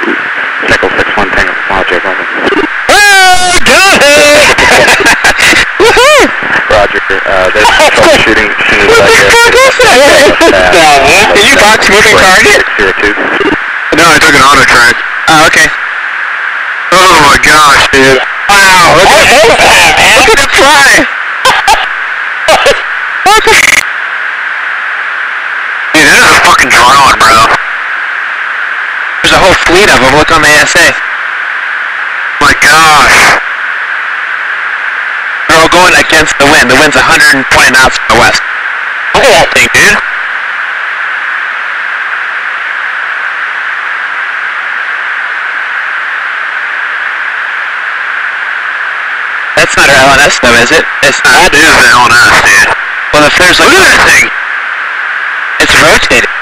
Echo 6-1 Tango Roger, Roger. Oh, got it! Woohoo! Roger, there's troubleshooting as soon as I get Did you box moving target? 602. No, I took an auto track. Oh, okay. Oh my gosh, dude. Wow, look at that, man. Look at it fly. Dude, this is a fucking drone, bro. There's a whole fleet of them. Look on the ASA. My gosh. They're all going against the wind. The wind's 120 knots from the west. Look at that thing, dude. That's not our LNS though, is it? It's not. That is the LNS, dude. Well, if there's like... Look at that thing! It's rotating.